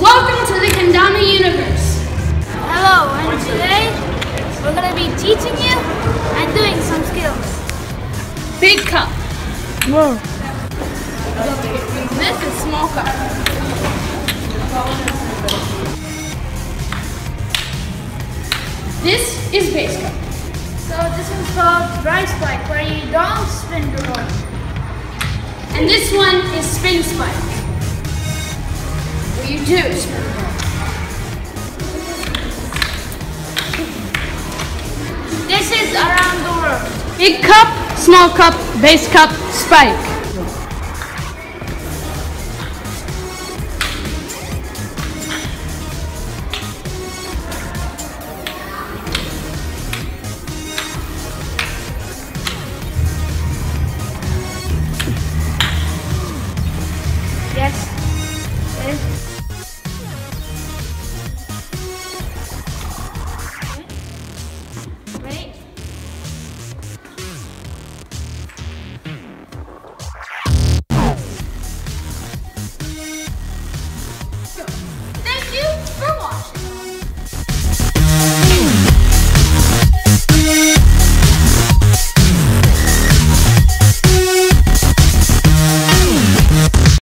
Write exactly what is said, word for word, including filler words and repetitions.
Welcome to the Kendama universe. Hello, and today we're going to be teaching you and doing some skills. Big cup. Whoa. This is small cup. This is base cup. So this one's called dry spike, where you don't spin the rope. And this one is spin spike, where you do spin the rope. This is around the world. Big cup, small cup, base cup, spike.